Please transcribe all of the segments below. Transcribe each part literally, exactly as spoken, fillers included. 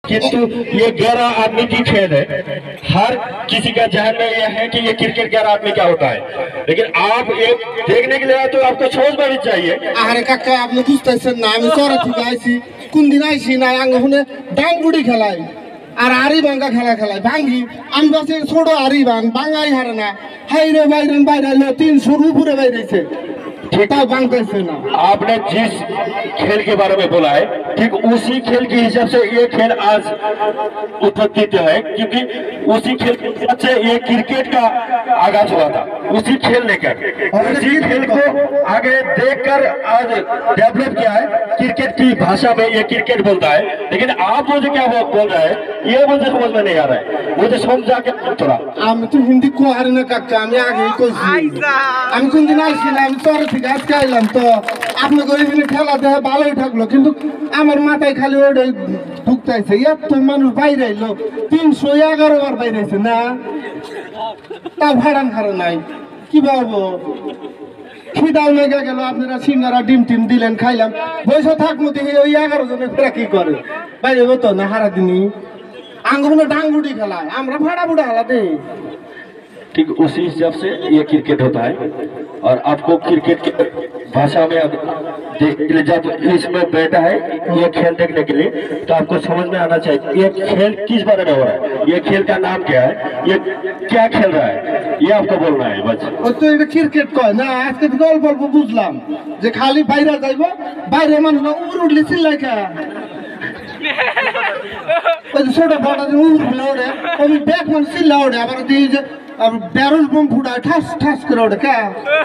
किंतु ये ग्यारह आदमी की खेल है। हर किसी का जहन में यह है कि ये क्रिकेट ग्यारह आदमी क्या होता है, लेकिन आप एक देखने के लिए आए तो आपको सोच बड़ी चाहिए। আরে কাকা আপনি বুঝতেছেন না, আমি শহর থেকে আইছি, কোন দিন আইছি না আঙ্গ শুনে ডাংগুড়ি খেলাই আর আরি ভাঙ্গা খেলা খেলাই ভাঙ্গি আমি বসে ছোট আরি ভাঙ ভাঙ্গাই হারে না, হাইরে বাইরেন বাইরে তিনশোর উপরে বাইরেছে সেটাও ভাঙতেছে না। आपने जिस खेल के बारे में बोला है ठीक उसी खेल के हिसाब से ये खेल आज उत्पत्ति है, क्योंकि उसी खेल के हिसाब से ये क्रिकेट का आगाज हुआ था। उसी खेल लेकर उसी खेल को आगे देखकर आज डेवलप किया है। क्रिकेट की भाषा में ये क्रिकेट बोलता है, लेकिन आप मुझे क्या बोल रहे हैं ये मुझे समझ में नहीं आ रहा है। मुझे समझा के थोड़ा আমি তো হিন্দি কো হারে না কাকা, আমি আগেই কইছি আমি কোন দিন আইছি না, আমি শহর থেকে আজকে আইলাম তো আপনাকে ওইখানে খেলা দেখে ভালোই থাকলো, কিন্তু আমার মাথায় খালি ওইটাই ঢুকতেছে এত মানুষ বাইরে আইলো তিনশো এগারো বার বাইরে আছে না, তা ভাড়ান খারে নাই কি ভাবো। খিদাও লেগে গেল, আপনারা সিঙ্গারা ডিম টিম দিলেন খাইলাম, বসে থাকবো দেখি ওই এগারো জনের ফেরা কি করে বাইরে হতো না হারা দিনই আঙ্গুনে ডাঙ্গুটি খেলায়, আমরা ভাড়া বুড়া খেলা দেই। ठीक उसी हिसाब से ये क्रिकेट होता है। और आपको क्रिकेट की भाषा में अब देखने जब इसमें बैठा है ये खेल देखने के लिए तो आपको समझ में आना चाहिए ये खेल किस बारे में हो रहा है, ये खेल का नाम क्या है, ये क्या खेल रहा है, ये आपको बोलना है बस। ওই তো এটা ক্রিকেট কয় না, আজকে তো গল্প গল্প বুঝলাম যে খালি বাইরে যাইব, বাইরে মানুষ না উপর উঠলে চিল্লাই খা ওই যে ছোট বড় উপর উঠলে ওরে ওই ব্যাগ মানুষ চিল্লা ওঠে, আবার দিয়ে যে बैरल बम फूटा ठस ठस कर उड़ क्या।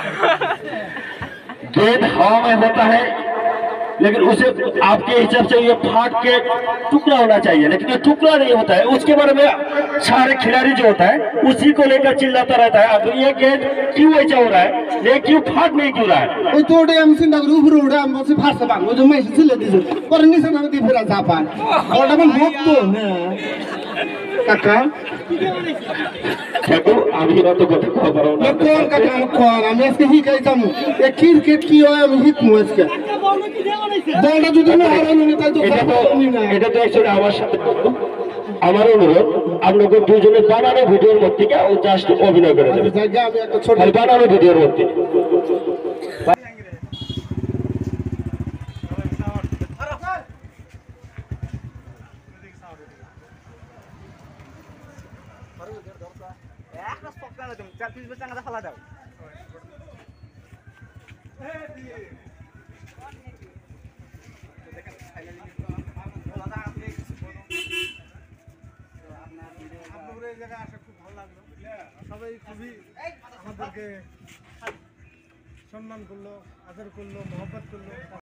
गेंद हवा में होता है लेकिन उसे आपके हिसाब से ये फाट के टुकड़ा होना चाहिए, लेकिन ये टुकड़ा नहीं होता है। उसके बारे में सारे खिलाड़ी जो होता है उसी को लेकर चिल्लाता रहता है अब ये गेंद क्यों ऐसा हो रहा है, ये क्यों फाट नहीं क्यों रहा है। ওই তো ওটা আমি চিন্তা করি উপরে উঠে আমি বসে ফাটছে বাং ওই যে মেসে চিল্লে দিছে পরে নিচে নামে দিয়ে ফেরা চাপা ওটা মানে ভক্ত না কাকা। দেখো আমি তো কথা কব পারো না কোন কাকা আমি কোন আমি আজকে শিখাই যাবো এ ক্রিকেট কি হয় আমি শিখবো আজকে। বলটা যদি না হারানো না তাই তো এটা তো এটা তো আসলে আমার সাথে আমার অনুরোধ আপনাকে দুজনে বানানো ভিডিওর মধ্যে কে ও জাস্ট অভিনয় করে দেবে, আমি একটা ছোট বানানো ভিডিওর মধ্যে সবাই খুবই আমাদেরকে সম্মান করলো, আদর করলো, মহব্বত করলো।